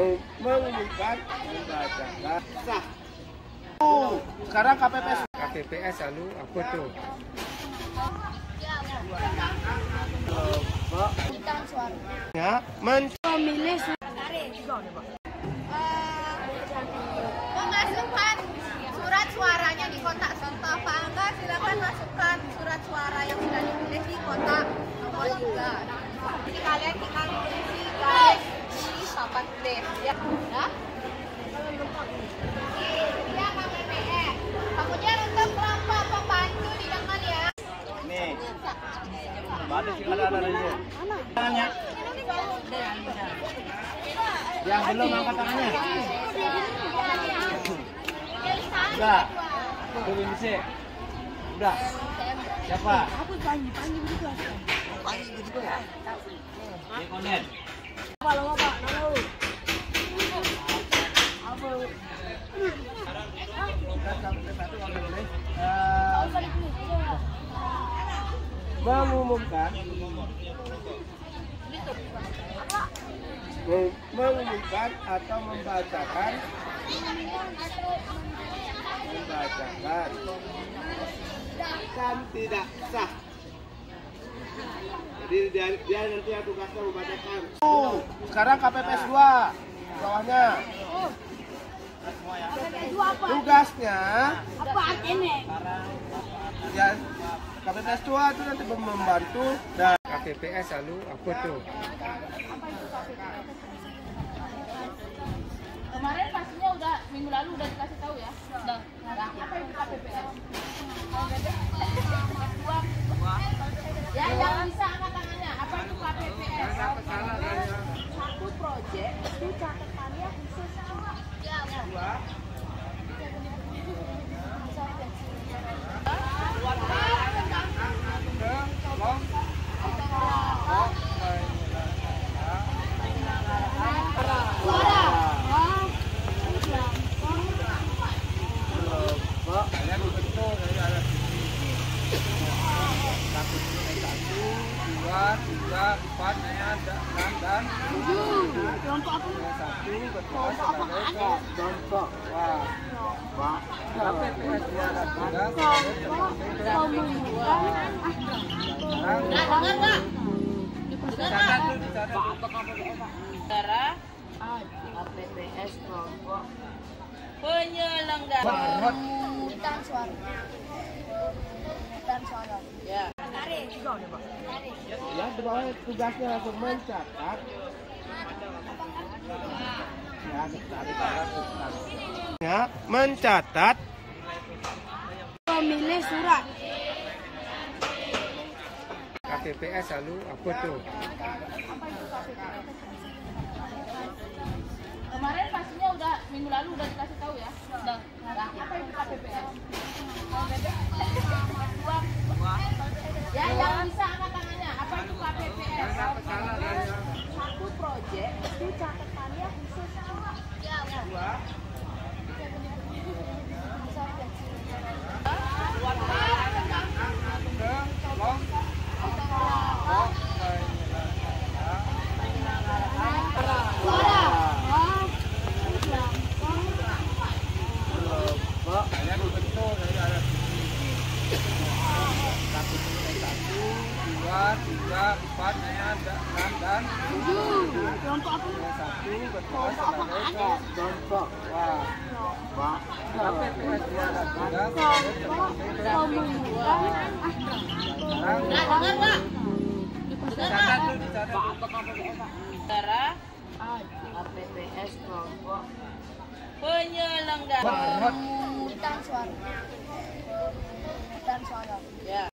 mengumumkan membacakan sah. Sekarang KPPS lalu apa tuh? Ya, memilih memasukkan surat suaranya di kotak contoh. Pak Angga silakan masukkan surat suara yang sudah dipilih di kotak nomor 3. Jadi kalian tinggal isi garis di papan tulis ya. Ini ya KPPS. Kemudian untuk kelompok pembantu didengar ya. nih. Ada sih ada. Tangannya. Yang belum angkat tangannya. Udah. Turun sih. Udah. Siapa? aku panggil begitu aja. Panggil begitu ya. Ini konen. Apa Pak? Mengumumkan atau membacakan kan tidak sah. Jadi dia nanti yang tugasnya membacakan. Sekarang KPPS 2 bawahnya. Tugasnya Apa artinya? ya KPPS 2 itu nanti membantu dan KPPS lalu apa tuh? Kemarin pastinya udah minggu lalu udah dikasih tahu ya. Udah. Apa itu KPPS? Ya, yang bisa angkat tangannya. Apa itu KPPS? Satu proyek itu catatannya khusus. Ya. Tiga, empat, dan Kelompok apa? satu bertugas sebagai contoh. Wah, KPPS dia ada tugas sebagai Dengar nggak? Saudara KPPS kelompok penyelenggara pemungutan suara. Ya. ya di bawah tugasnya langsung mencatat. Ya, mencatat Memilih surat. KPPS lalu apa tuh? Kemarin pastinya udah minggu lalu udah dikasih tahu ya. Udah. Apa itu KPPS? Ya, yang bisa angkat tangannya. Apa itu KPPS? Satu proyek itu catatannya khusus. Ya. Tiga, empat, dan Kelompok apa? satu bertugas sebagai contoh. Wah, KPPS dia ada tugas sebagai Dengar nggak? Saudara KPPS kelompok penyelenggara pemungutan suara. Ya.